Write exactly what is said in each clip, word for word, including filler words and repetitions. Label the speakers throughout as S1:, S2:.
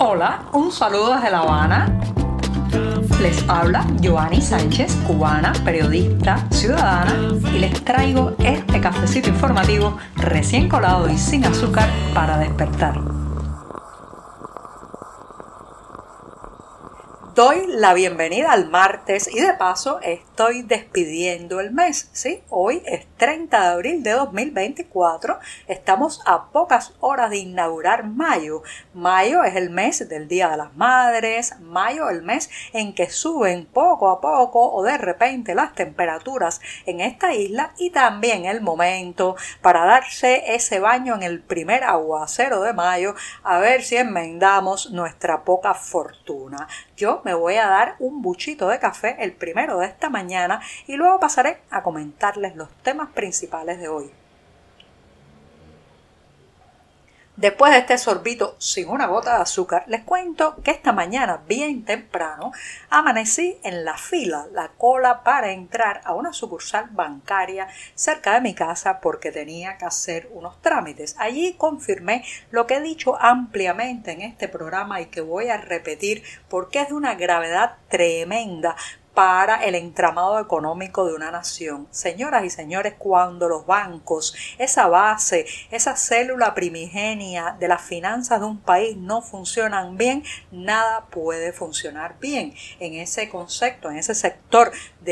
S1: Hola, un saludo desde La Habana. Les habla Joanny Sánchez, cubana, periodista, ciudadana, y les traigo este cafecito informativo recién colado y sin azúcar para despertar. Doy la bienvenida al martes y de paso estoy despidiendo el mes, ¿sí? Hoy es treinta de abril de dos mil veinticuatro, estamos a pocas horas de inaugurar mayo. Mayo es el mes del Día de las Madres, mayo el mes en que suben poco a poco o de repente las temperaturas en esta isla y también el momento para darse ese baño en el primer aguacero de mayo a ver si enmendamos nuestra poca fortuna. Yo me voy a dar un buchito de café, el primero de esta mañana, y luego pasaré a comentarles los temas principales de hoy. Después de este sorbito sin una gota de azúcar, les cuento que esta mañana, bien temprano, amanecí en la fila, la cola para entrar a una sucursal bancaria cerca de mi casa porque tenía que hacer unos trámites. Allí confirmé lo que he dicho ampliamente en este programa y que voy a repetir porque es de una gravedad tremenda para el entramado económico de una nación. Señoras y señores, cuando los bancos, esa base, esa célula primigenia de las finanzas de un país no funcionan bien, nada puede funcionar bien. En ese concepto, en ese sector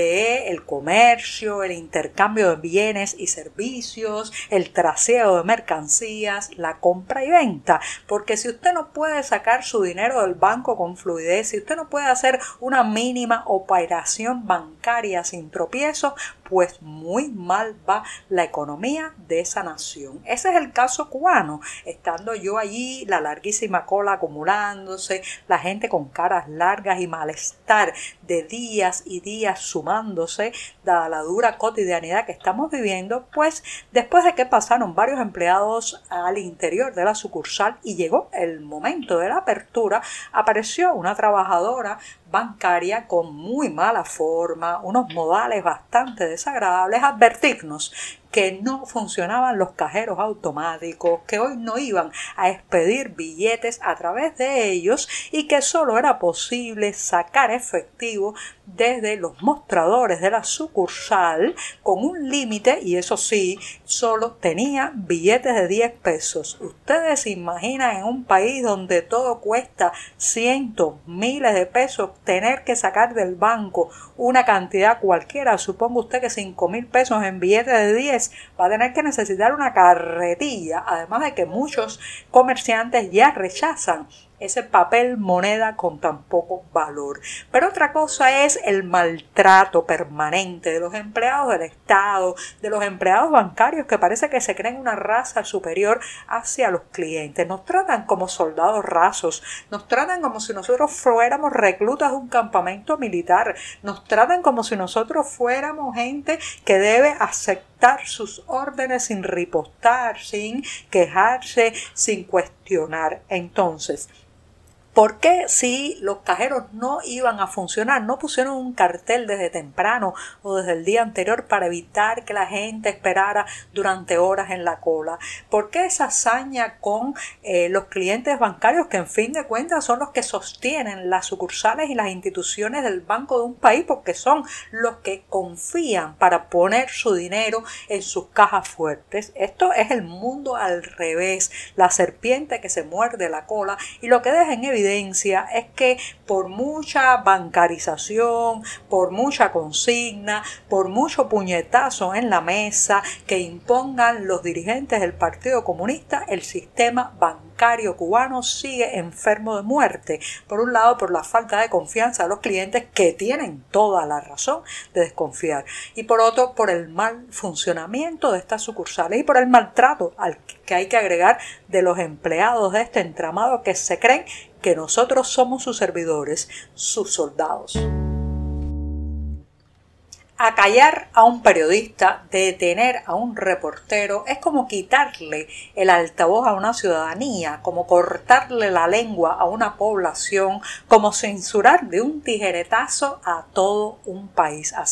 S1: del comercio, el intercambio de bienes y servicios, el trasiego de mercancías, la compra y venta. Porque si usted no puede sacar su dinero del banco con fluidez, si usted no puede hacer una mínima operación bancaria sin tropiezos, pues muy mal va la economía de esa nación. Ese es el caso cubano. Estando yo allí, la larguísima cola acumulándose, la gente con caras largas y malestar de días y días sumándose, dada la dura cotidianidad que estamos viviendo, pues después de que pasaron varios empleados al interior de la sucursal y llegó el momento de la apertura, apareció una trabajadora bancaria con muy mala forma, unos modales bastante desagradables, advertirnos que no funcionaban los cajeros automáticos, que hoy no iban a expedir billetes a través de ellos y que solo era posible sacar efectivo desde los mostradores de la sucursal con un límite, y eso sí, solo tenía billetes de diez pesos. Ustedes se imaginan en un país donde todo cuesta cientos, miles de pesos, tener que sacar del banco una cantidad cualquiera, suponga usted que cinco mil pesos en billetes de diez, va a tener que necesitar una carretilla, además de que muchos comerciantes ya rechazan ese papel moneda con tan poco valor. Pero otra cosa es el maltrato permanente de los empleados del Estado, de los empleados bancarios que parece que se creen una raza superior hacia los clientes. Nos tratan como soldados rasos, nos tratan como si nosotros fuéramos reclutas de un campamento militar, nos tratan como si nosotros fuéramos gente que debe aceptar sus órdenes sin ripostar, sin quejarse, sin cuestionar. Entonces, ¿por qué si los cajeros no iban a funcionar, no pusieron un cartel desde temprano o desde el día anterior para evitar que la gente esperara durante horas en la cola? ¿Por qué esa hazaña con eh, los clientes bancarios que en fin de cuentas son los que sostienen las sucursales y las instituciones del banco de un país, porque son los que confían para poner su dinero en sus cajas fuertes? Esto es el mundo al revés, la serpiente que se muerde la cola, y lo que deja en evidencia es que por mucha bancarización, por mucha consigna, por mucho puñetazo en la mesa que impongan los dirigentes del Partido Comunista, el sistema bancario cubano sigue enfermo de muerte. Por un lado, por la falta de confianza de los clientes, que tienen toda la razón de desconfiar, y por otro, por el mal funcionamiento de estas sucursales y por el maltrato al que hay que agregar de los empleados de este entramado que se creen que nosotros somos sus servidores, sus soldados. Acallar a un periodista, detener a un reportero, es como quitarle el altavoz a una ciudadanía, como cortarle la lengua a una población, como censurar de un tijeretazo a todo un país. Así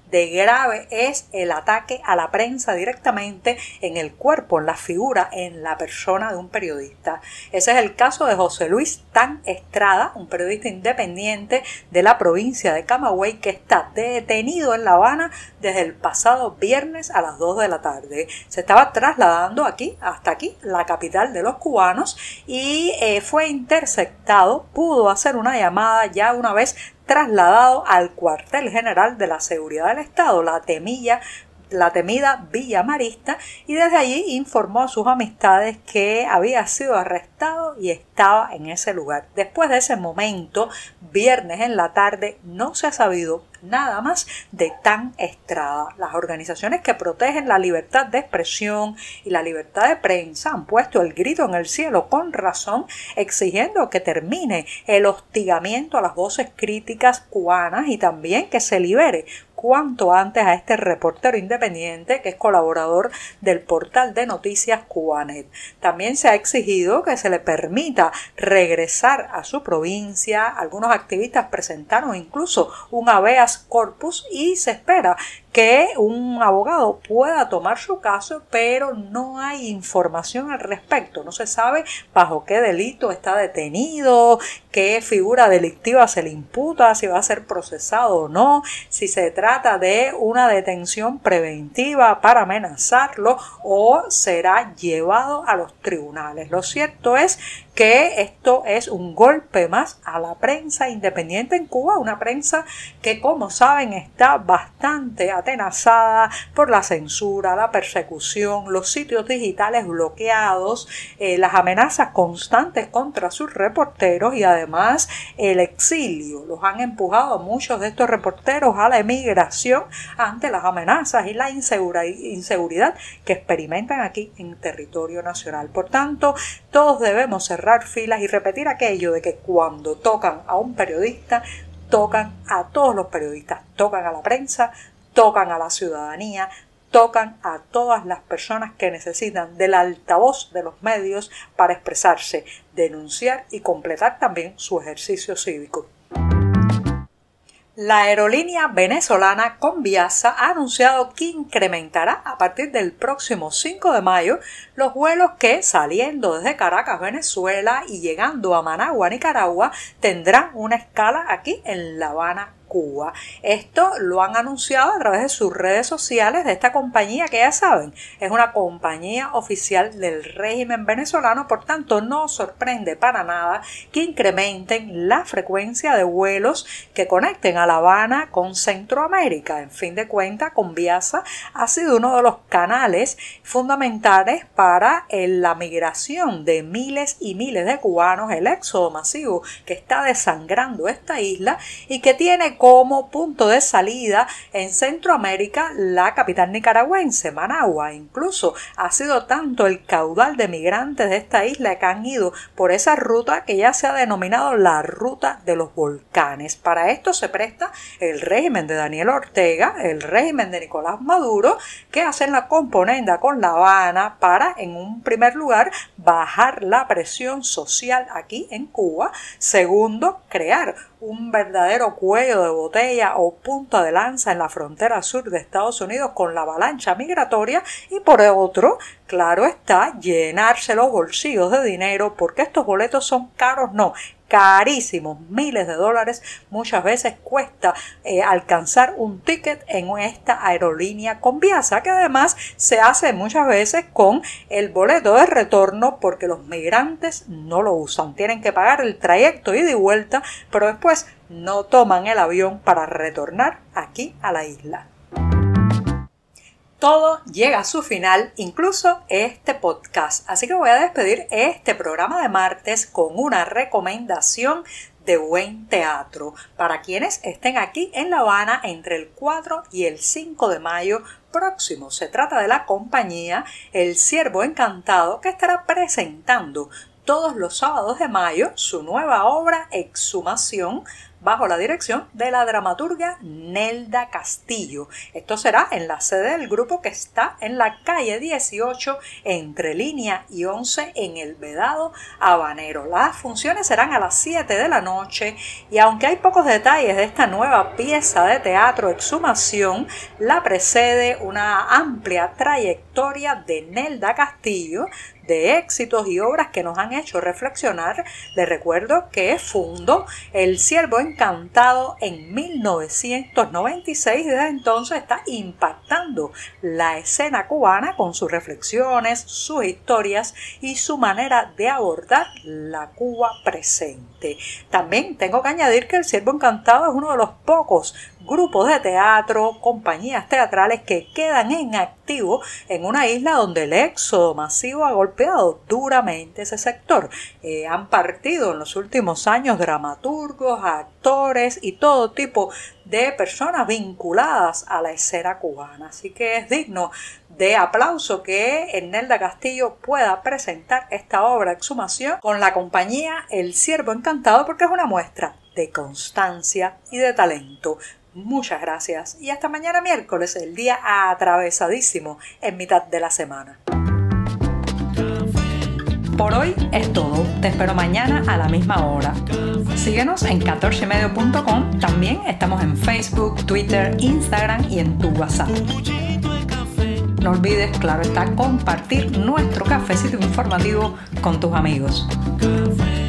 S1: de grave es el ataque a la prensa directamente en el cuerpo, en la figura, en la persona de un periodista. Ese es el caso de José Luis Tan Estrada, un periodista independiente de la provincia de Camagüey que está detenido en La Habana desde el pasado viernes a las dos de la tarde. Se estaba trasladando aquí, hasta aquí, la capital de los cubanos, y eh, fue interceptado, pudo hacer una llamada ya una vez trasladado al cuartel general de la seguridad del Estado, la temilla la temida Villa Marista, y desde allí informó a sus amistades que había sido arrestado y estaba en ese lugar. Después de ese momento, viernes en la tarde, no se ha sabido nada más de Tan Estrada. Las organizaciones que protegen la libertad de expresión y la libertad de prensa han puesto el grito en el cielo con razón, exigiendo que termine el hostigamiento a las voces críticas cubanas y también que se libere cuanto antes a este reportero independiente que es colaborador del portal de noticias Cubanet. También se ha exigido que se le permita regresar a su provincia. Algunos activistas presentaron incluso un habeas corpus y se espera que un abogado pueda tomar su caso, pero no hay información al respecto. No se sabe bajo qué delito está detenido, qué figura delictiva se le imputa, si va a ser procesado o no, si se trata de una detención preventiva para amenazarlo o será llevado a los tribunales. Lo cierto es que esto es un golpe más a la prensa independiente en Cuba, una prensa que, como saben, está bastante atenazada por la censura, la persecución, los sitios digitales bloqueados, eh, las amenazas constantes contra sus reporteros y además el exilio. Los han empujado a muchos de estos reporteros a la emigración ante las amenazas y la inseguridad que experimentan aquí en territorio nacional. Por tanto, todos debemos cerrar filas y repetir aquello de que cuando tocan a un periodista, tocan a todos los periodistas, tocan a la prensa, tocan a la ciudadanía, tocan a todas las personas que necesitan del altavoz de los medios para expresarse, denunciar y completar también su ejercicio cívico. La aerolínea venezolana Conviasa ha anunciado que incrementará a partir del próximo cinco de mayo los vuelos que, saliendo desde Caracas, Venezuela, y llegando a Managua, Nicaragua, tendrán una escala aquí en La Habana, Cuba. Esto lo han anunciado a través de sus redes sociales de esta compañía que ya saben, es una compañía oficial del régimen venezolano, por tanto no sorprende para nada que incrementen la frecuencia de vuelos que conecten a La Habana con Centroamérica. En fin de cuentas, Conviasa ha sido uno de los canales fundamentales para la migración de miles y miles de cubanos, el éxodo masivo que está desangrando esta isla y que tiene como punto de salida en Centroamérica la capital nicaragüense, Managua. Incluso ha sido tanto el caudal de migrantes de esta isla que han ido por esa ruta que ya se ha denominado la ruta de los volcanes. Para esto se presta el régimen de Daniel Ortega, el régimen de Nicolás Maduro, que hacen la componenda con La Habana para, en un primer lugar, bajar la presión social aquí en Cuba. Segundo, crear un verdadero cuello de botella o punta de lanza en la frontera sur de Estados Unidos con la avalancha migratoria, y por otro, claro está, llenarse los bolsillos de dinero, porque estos boletos son caros, no, carísimos, miles de dólares muchas veces cuesta eh, alcanzar un ticket en esta aerolínea Conviasa, que además se hace muchas veces con el boleto de retorno porque los migrantes no lo usan, tienen que pagar el trayecto ida y vuelta, pero después no toman el avión para retornar aquí a la isla. Todo llega a su final, incluso este podcast. Así que voy a despedir este programa de martes con una recomendación de buen teatro para quienes estén aquí en La Habana entre el cuatro y el cinco de mayo próximo. Se trata de la compañía El Ciervo Encantado, que estará presentando todos los sábados de mayo su nueva obra Exhumación, bajo la dirección de la dramaturga Nelda Castillo. Esto será en la sede del grupo, que está en la calle dieciocho, entre Línea y once, en el Vedado Habanero. Las funciones serán a las siete de la noche y aunque hay pocos detalles de esta nueva pieza de teatro Exhumación, la precede una amplia trayectoria de Nelda Castillo, de éxitos y obras que nos han hecho reflexionar. Les recuerdo que fundó El Ciervo Encantado en mil novecientos noventa y seis y desde entonces está impactando la escena cubana con sus reflexiones, sus historias y su manera de abordar la Cuba presente. También tengo que añadir que El Ciervo Encantado es uno de los pocos grupos de teatro, compañías teatrales que quedan en activo en una isla donde el éxodo masivo ha golpeado duramente ese sector. Eh, han partido en los últimos años dramaturgos, actores y todo tipo de personas vinculadas a la escena cubana. Así que es digno de aplauso que Nelda Castillo pueda presentar esta obra Exhumación con la compañía El Ciervo Encantado, porque es una muestra de constancia y de talento. Muchas gracias y hasta mañana miércoles, el día atravesadísimo en mitad de la semana. Por hoy es todo. Te espero mañana a la misma hora. Síguenos en catorce y medio punto com. También estamos en Facebook, Twitter, Instagram y en tu WhatsApp. No olvides, claro está, compartir nuestro cafecito informativo con tus amigos. Café.